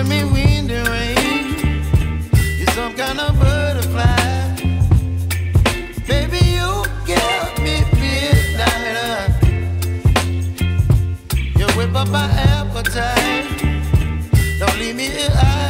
giving me wind and rain. You're some kind of butterfly. Baby, you give me midnight. You whip up my appetite. Don't leave me here.